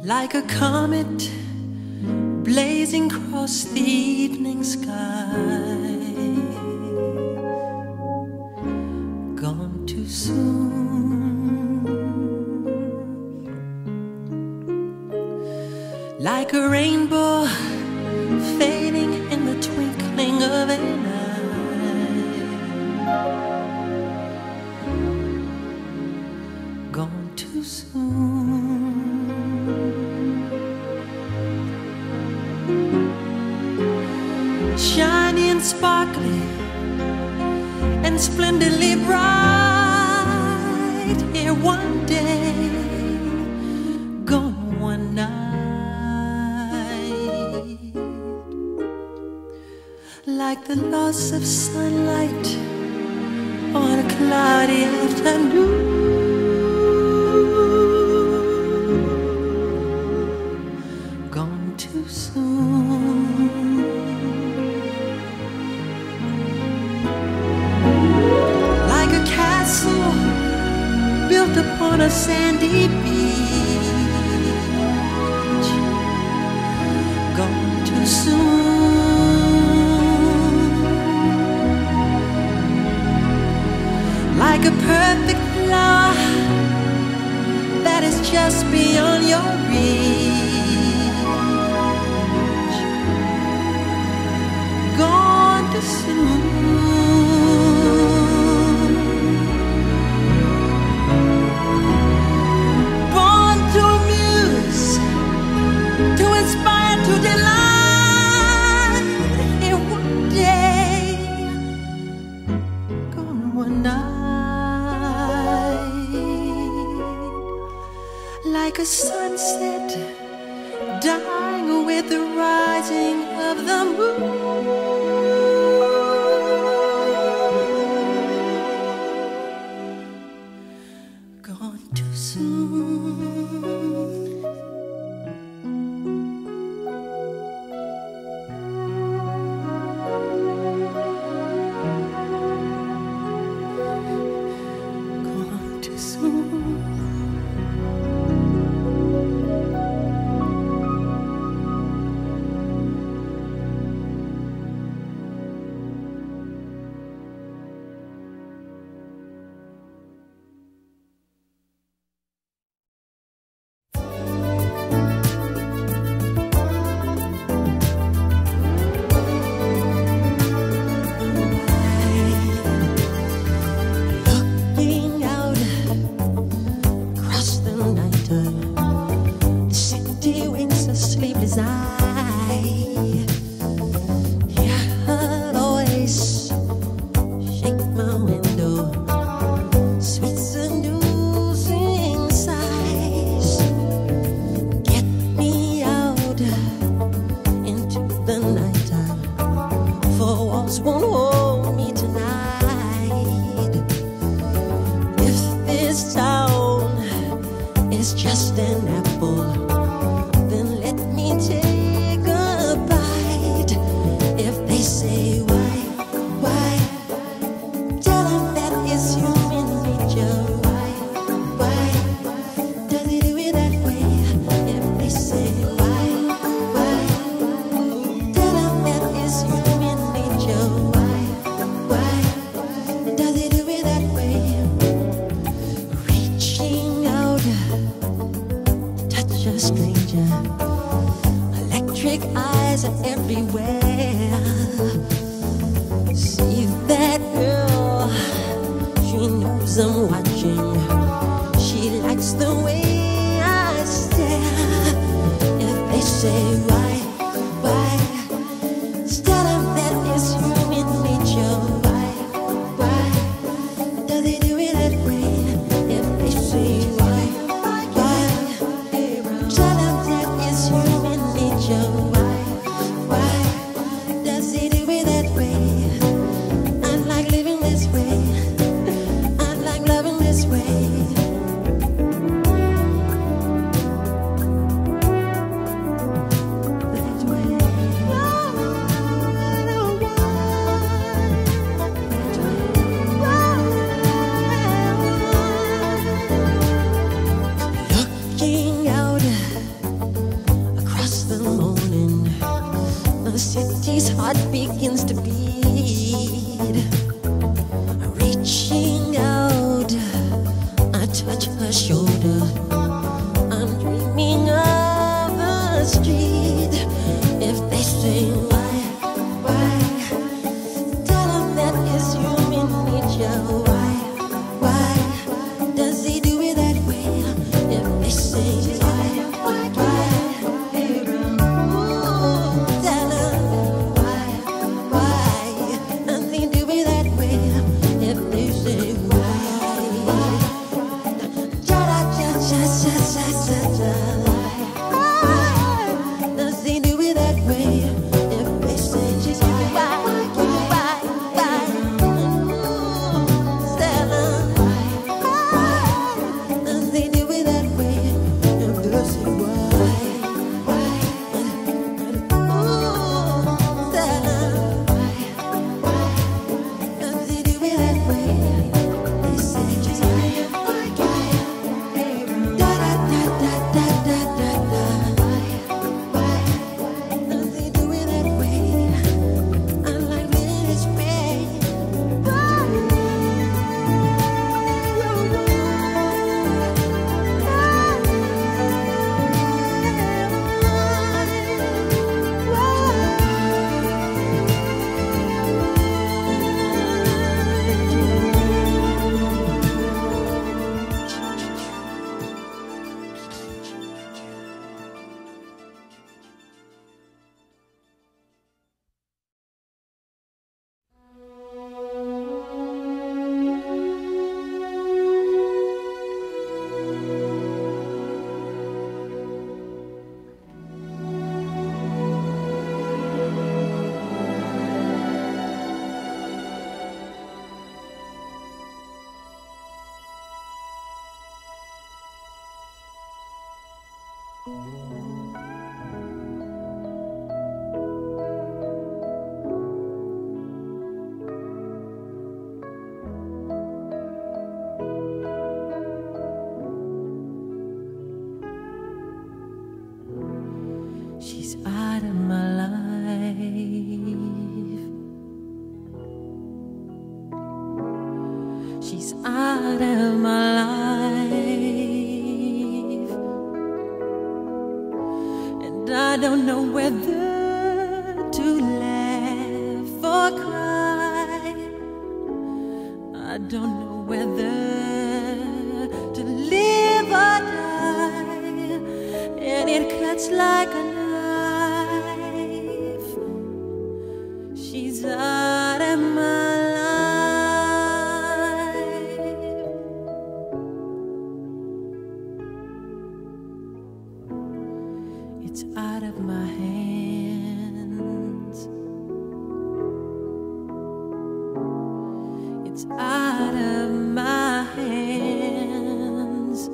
like a comet blazing across the evening sky. Gone too soon, like a rainbow fading in the twinkling of an eye. Gone too soon. Shiny and sparkly and splendidly bright, here one day, gone one night. Like the loss of sunlight on a cloudy afternoon. Gone too soon. Built upon a sandy beach, gone too soon. Like a perfect flower that is just beyond your reach, gone too soon. To delight in one day, gone one night. Like a sunset dying with the rising of the moon. Gone too soon. heart begins to beat. Reaching out, I touch her shoulder. I'm dreaming of a street. If they say why, tell them that it's human nature. Why does he do it that way? If they say why, tell them why does he do it that way? If they say why, cha cha cha cha cha cha cha. Does he do it that way? If they say why, tell them does he do it that way? If they say why, tell them does he do it that way? They say da da da da da da da da. Does he do it that way? I like this way. She's out of my life. She's out of my life, and I don't know whether to laugh or cry. I don't know whether to live or die, and it cuts like a knife. She's out of my life. It's out of my hands. It's out of my hands.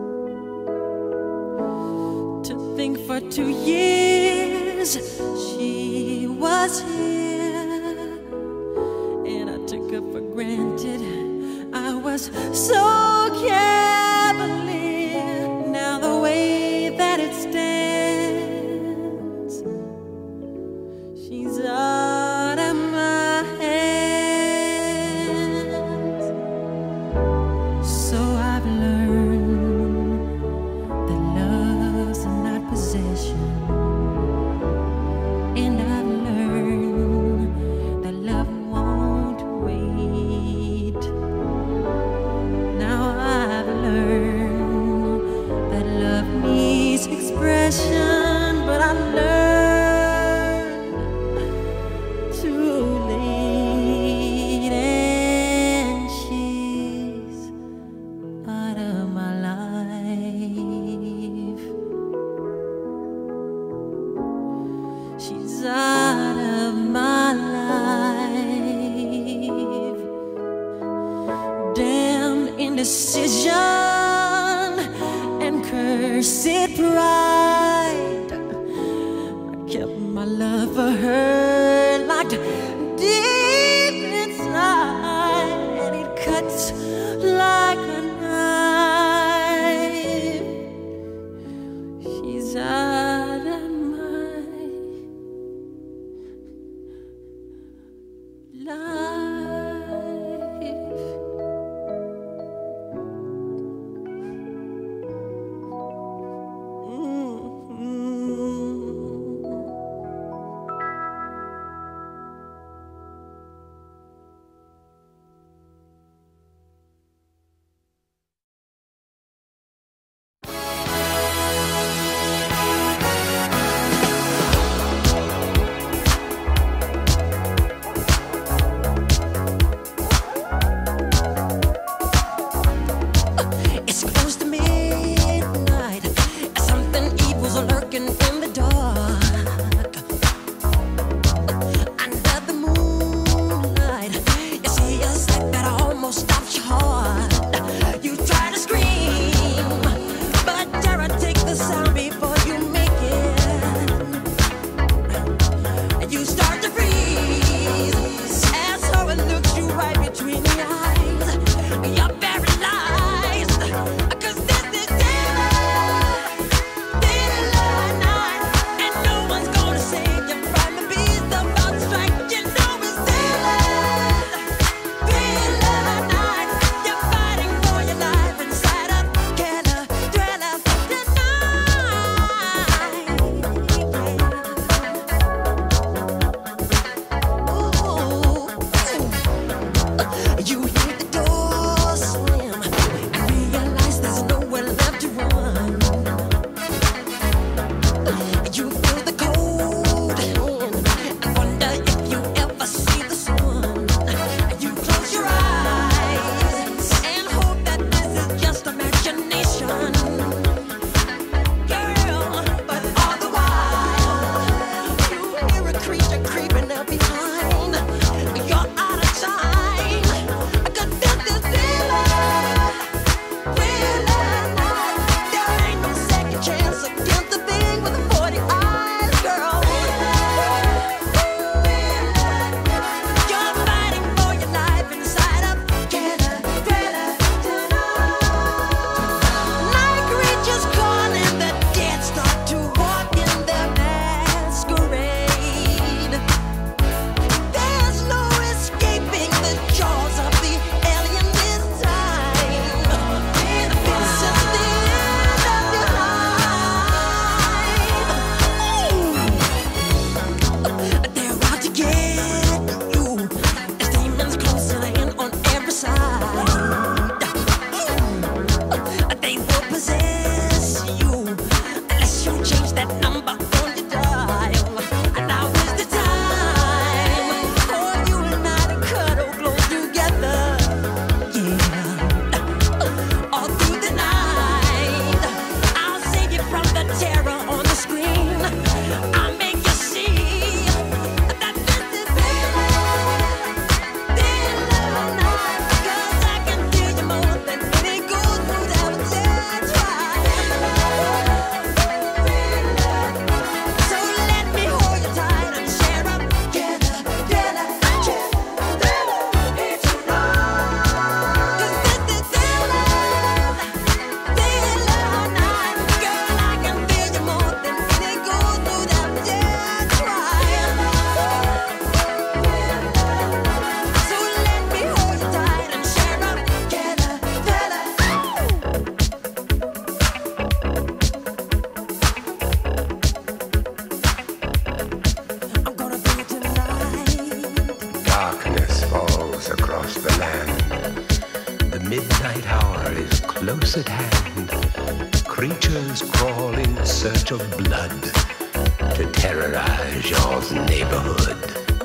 To think for 2 years she was here, and I took her for granted. I was so cavalier. Now the way that it stands, she's out of my hands. So I've learned that love's not possession, and I've learned that love won't wait. Now I've learned that love needs expression, but I learned too late, and she's out of my life. She's out of my life. Damn indecision and cursed pride. I kept my love for her locked deep inside, and it cuts like a knife. She's out of my midnight hour is close at hand. Creatures crawl in search of blood to terrorize your neighborhood.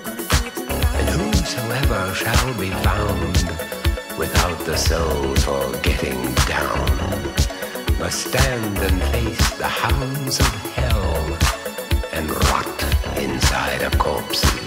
And whosoever shall be found without the soul for getting down must stand and face the hounds of hell and rot inside a corpse's